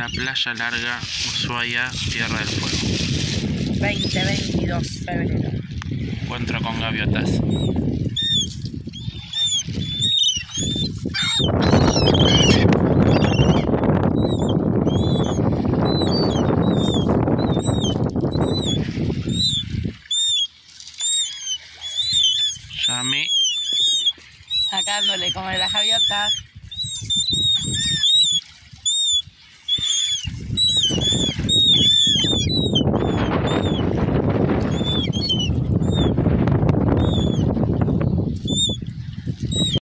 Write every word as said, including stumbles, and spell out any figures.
para Playa Larga, Ushuaia, Tierra del Fuego. veinte veintidós febrero. Encuentro con gaviotas. Yami. Sacándole como de las gaviotas.